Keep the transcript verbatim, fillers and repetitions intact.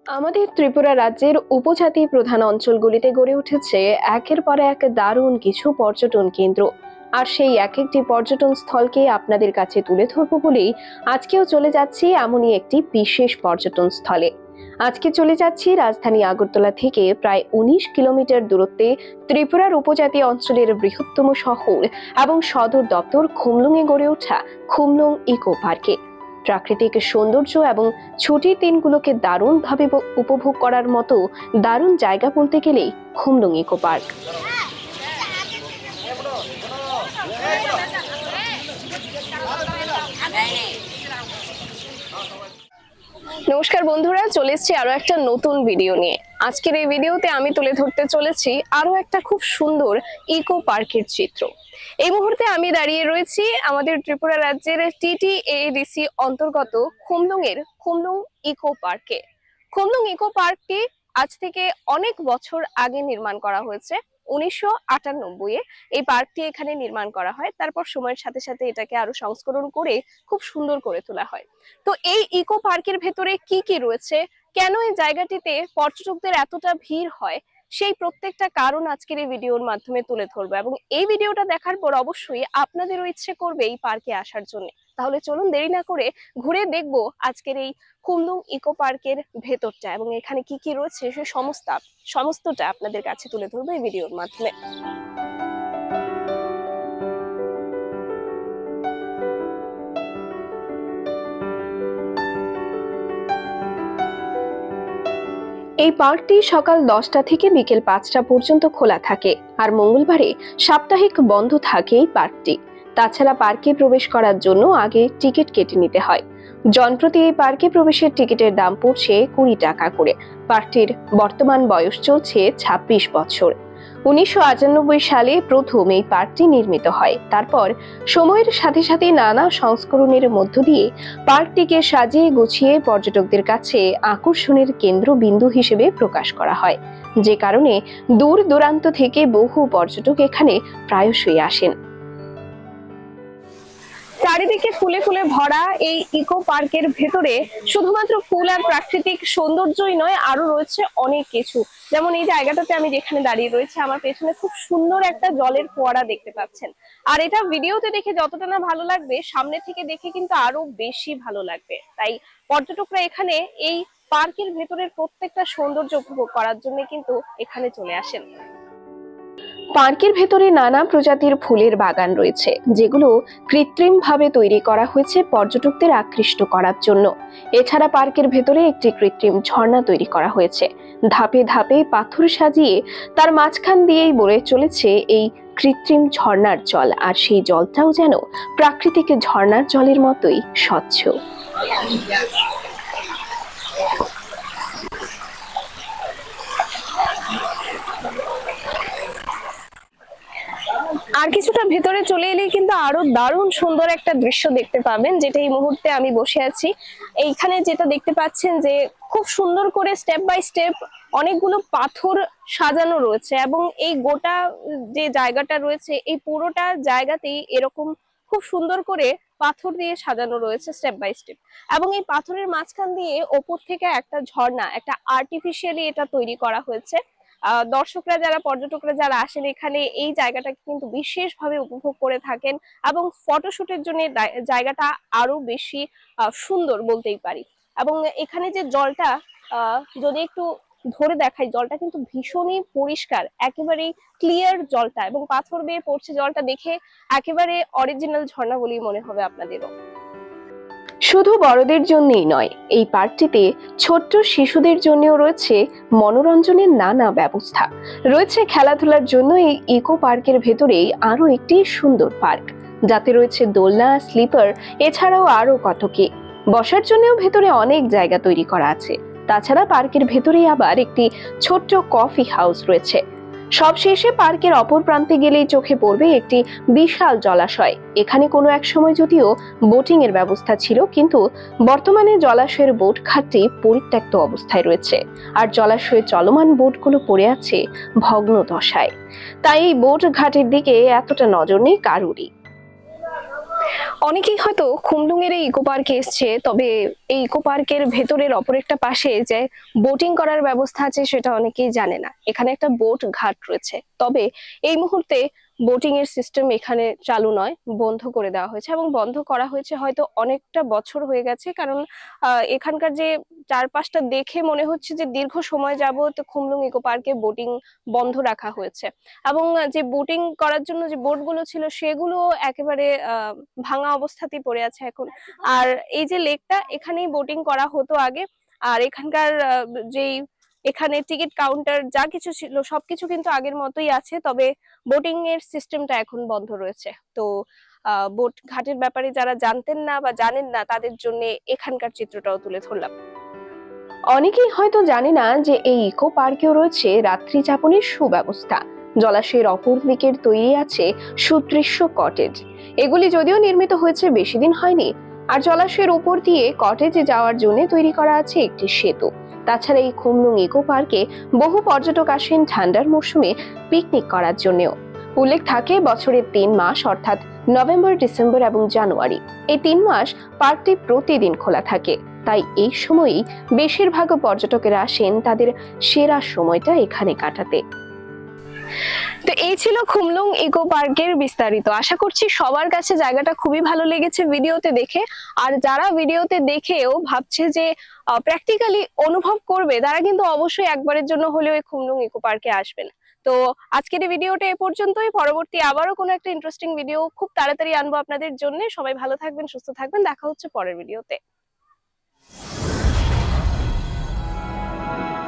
আমাদের ত্রিপুরা রাজ্যের উপজাতি প্রধান অঞ্চলগুলিতে গড়ে উঠেছে একের পর এক দারুণ কিছু পর্যটন কেন্দ্র। আর সেই এক একটি পর্যটন স্থলকে আপনাদের কাছে তুলে ধরবো বলেই আজকেও চলে যাচ্ছি এমনই একটি বিশেষ পর্যটন স্থলে। আজকে চলে যাচ্ছি রাজধানী আগরতলা থেকে প্রায় উনিশ কিলোমিটার দূরত্বে ত্রিপুরার উপজাতি অঞ্চলের বৃহত্তম শহর এবং সদর দপ্তর খুমলুঙে গড়ে ওঠা খুমলুং ইকো পার্কে। প্রাকৃতিক সৌন্দর্য এবং ছুটির দিনগুলোকে দারুণভাবে উপভোগ করার মতো দারুণ জায়গা বলতে গেলেই খুমলুং ইকো পার্ক। নমস্কার বন্ধুরা, চলে এসেছি আরো একটা নতুন ভিডিও নিয়ে। আজকের এই ভিডিওতে আমি তুলে ধরতে চলেছি আরো একটা খুব সুন্দর ইকো পার্কের চিত্র। এই মুহূর্তে আমি দাঁড়িয়ে রয়েছি আমাদের ত্রিপুরা রাজ্যের টিটিএডিসি অন্তর্গত খুমলুং এর খুমলুং ইকো পার্কে। খুমলুং ইকো পার্কটি আজ থেকে অনেক বছর আগে নির্মাণ করা হয়েছে। উনিশশো আটানব্বই এ এই পার্কটি এখানে নির্মাণ করা হয়। তারপর সময়ের সাথে সাথে এটাকে আরো সংস্করণ করে খুব সুন্দর করে তোলা হয়। তো এই ইকো পার্কের ভেতরে কি কি রয়েছে, কেন এই জায়গাটিতে পর্যটকদের এতটা ভিড় হয়, সেই প্রত্যেকটা কারণ আজকের এই ভিডিওর মাধ্যমে তুলে ধরবো। এবং এই ভিডিওটা দেখার পর অবশ্যই আপনাদেরও ইচ্ছে করবে এই পার্কে আসার জন্য। তাহলে চলুন দেরি না করে ঘুরে দেখবো আজকের এই খুমলুং ইকো পার্কের ভেতরটা এবং এখানে কি কি রয়েছে সে সমস্ত সমস্তটা আপনাদের কাছে তুলে ধরবো এই ভিডিওর মাধ্যমে। এই পার্কটি সকাল দশটা থেকে বিকেল পাঁচটা পর্যন্ত খোলা থাকে, আর মঙ্গলবারে সাপ্তাহিক বন্ধ থাকে এই পার্কটি। তাছাড়া পার্কে প্রবেশ করার জন্য আগে টিকিট কেটে নিতে হয়। জনপ্রতি এই পার্কে প্রবেশের টিকিটের দাম পড়ছে কুড়ি টাকা করে। পার্কটির বর্তমান বয়স চলছে ছাব্বিশ বছর। উনিশশো আটানব্বই সালে প্রথম এই পার্কটি নির্মিত হয়। তারপর সময়ের সাথে সাথে নানা সংস্করণের মধ্য দিয়ে পার্কটিকে সাজিয়ে গুছিয়ে পর্যটকদের কাছে আকর্ষণের কেন্দ্রবিন্দু হিসেবে প্রকাশ করা হয়, যে কারণে দূর দূরান্ত থেকে বহু পর্যটক এখানে প্রায়শই আসেন। চারিদিকে ফুলে ফুলে ভরা এই ইকো পার্কের ভেতরে শুধুমাত্র ফুল আর প্রাকৃতিক সৌন্দর্যই নয়, আরো রয়েছে অনেক কিছু। যেমন এই জায়গাটাতে আমি যেখানে দাঁড়িয়ে রয়েছে, আমার পেছনে খুব সুন্দর একটা জলের ফোয়ারা দেখতে পাচ্ছেন। আর এটা ভিডিওতে দেখে যতটা না ভালো লাগবে, সামনে থেকে দেখে কিন্তু আরো বেশি ভালো লাগবে। তাই পর্যটকরা এখানে এই পার্কের ভেতরের প্রত্যেকটা সৌন্দর্য উপভোগ করার জন্য কিন্তু এখানে চলে আসেন। পার্কের ভেতরে নানা প্রজাতির ফুলের বাগান রয়েছে, যেগুলো কৃত্রিম ভাবে তৈরি করা হয়েছে পর্যটকদের আকৃষ্ট করার জন্য। এছাড়া পার্কের ভেতরে একটি কৃত্রিম ঝর্ণা তৈরি করা হয়েছে। ধাপে ধাপে পাথর সাজিয়ে তার মাঝখান দিয়েই বয়ে চলেছে এই কৃত্রিম ঝর্ণার জল, আর সেই জলটাও যেন প্রাকৃতিক ঝর্ণার জলের মতোই স্বচ্ছ। আর কিছুটা ভেতরে চলে এলেই কিন্তু আরো দারুণ সুন্দর একটা দৃশ্য দেখতে পাবেন, যেটা এই মুহূর্তে আমি বসে আছি। এইখানে যেটা দেখতে পাচ্ছেন যে খুব সুন্দর করে স্টেপ বাই স্টেপ অনেকগুলো পাথর সাজানো রয়েছে, এবং এই গোটা যে জায়গাটা রয়েছে এই পুরোটা জায়গাতেই এরকম খুব সুন্দর করে পাথর দিয়ে সাজানো রয়েছে স্টেপ বাই স্টেপ। এবং এই পাথরের মাঝখান দিয়ে ওপর থেকে একটা ঝর্ণা, একটা আর্টিফিশিয়ালি এটা তৈরি করা হয়েছে। দর্শকরা যারা পর্যটকরা যারা আসেন এখানে এই জায়গাটাকে কিন্তু বিশেষভাবে উপভোগ করে থাকেন, এবং ফটোশুটের জন্য জায়গাটা আরো বেশি সুন্দর বলতেই পারি। এবং এখানে যে জলটা যদি একটু ধরে দেখাই, জলটা কিন্তু ভীষণই পরিষ্কার, একেবারেই ক্লিয়ার জলটা, এবং পাথর বেয়ে পড়ছে জলটা দেখে একেবারে অরিজিনাল ঝর্ণা বলেই মনে হবে আপনাদেরও। শুধু বড়দের জন্যই নয়, এই পার্কটিতে ছোট্ট শিশুদের জন্যও রয়েছে মনোরঞ্জনের নানা ব্যবস্থা। রয়েছে খেলাধুলার জন্য এই ইকো পার্কের ভেতরেই আরো একটি সুন্দর পার্ক, যাতে রয়েছে দোলনা, স্লিপার, এছাড়াও আরো কত কি। বসার জন্যও ভেতরে অনেক জায়গা তৈরি করা আছে। তাছাড়া পার্কের ভেতরেই আবার একটি ছোট্ট কফি হাউস রয়েছে। সবশেষে পার্কের অপর প্রান্তে গেলেই চোখে পড়বে একটি বিশাল জলাশয়। এখানে কোনো এক সময় যদিও বোটিং এর ব্যবস্থা ছিল, কিন্তু বর্তমানে জলাশয়ের বোট ঘাটটি পরিত্যক্ত অবস্থায় রয়েছে, আর জলাশয়ে চলমান বোটগুলো পড়ে আছে ভগ্ন দশায়। তাই এই বোট ঘাটের দিকে এতটা নজর নেই কারুরই। অনেকেই হয়তো খুমলুং এর এই ইকো পার্কে এসছে, তবে এই ইকো পার্কের ভেতরের অপর একটা পাশে যে বোটিং করার ব্যবস্থা আছে সেটা অনেকেই জানে না। এখানে একটা বোট ঘাট রয়েছে, তবে এই মুহূর্তে বোটিং এর সিস্টেম এখানে চালু নয়, বন্ধ করে দেওয়া হয়েছে এবং বন্ধ করা হয়েছে হয়তো অনেকটা বছর হয়ে গেছে। কারণ আহ, এখানকার যে চারপাশটা দেখে মনে হচ্ছে যে দীর্ঘ সময় যাবত খুমলুং ইকো পার্কে বোটিং বন্ধ রাখা হয়েছে এবং যে বোটিং করার জন্য যে বোট গুলো ছিল সেগুলো একেবারে আহ ভাঙা অবস্থাতেই পড়ে আছে এখন। আর এই যে লেকটা, এখানেই বোটিং করা হতো আগে। আর এখানকার আহ, যেই এখানে টিকিট কাউন্টার যা কিছু ছিল সবকিছু কিন্তু আগের মতোই আছে, তবে বোটিং এর সিস্টেমটা এখন বন্ধ রয়েছে। তো আহ বোট ঘাটের ব্যাপারে যারা জানতেন না বা জানেন না তাদের জন্য এখানকার চিত্রটাও তুলে ধরলাম। অনেকেই হয়তো জানে না যে এই ইকো পার্কেও রয়েছে রাত্রি যাপনের সুব্যবস্থা। জলাশয়ের অপর দিকের তৈরি আছে সুদৃশ্য কটেজ। এগুলি যদিও নির্মিত হয়েছে বেশি দিন হয়নি। আর জলাশয়ের উপর দিয়ে কটেজে যাওয়ার জন্য তৈরি করা আছে একটি সেতু। তাছাড়া এই খুমলুং ইকো পার্কে বহু পর্যটক আসেন ঠান্ডার মৌসুমে পিকনিক করার জন্যও। উল্লেখ থাকে বছরের তিন মাস অর্থাৎ নভেম্বর, ডিসেম্বর এবং জানুয়ারি, এই তিন মাস পার্কটি প্রতিদিন খোলা থাকে। তাই এই সময়ই বেশিরভাগ পর্যটকেরা আসেন তাদের সেরা সময়টা এখানে কাটাতে। তো এই ছিল খুমলুং ইকো পার্কের বিস্তারিত। আশা করছি সবার কাছে জায়গাটা খুবই ভালো লেগেছে ভিডিওতে দেখে। আর যারা ভিডিওতে দেখেও ভাবছে যে প্র্যাকটিক্যালি অনুভব করবে, তারা কিন্তু অবশ্যই একবারের জন্য হলেও এই খুমলুং ইকো পার্কে আসবেন। তো আজকের এই ভিডিওটা এ পর্যন্তই। পরবর্তী আবারও কোনো একটা ইন্টারেস্টিং ভিডিও খুব তাড়াতাড়ি আনবো আপনাদের জন্য। সবাই ভালো থাকবেন, সুস্থ থাকবেন, দেখা হচ্ছে পরের ভিডিওতে।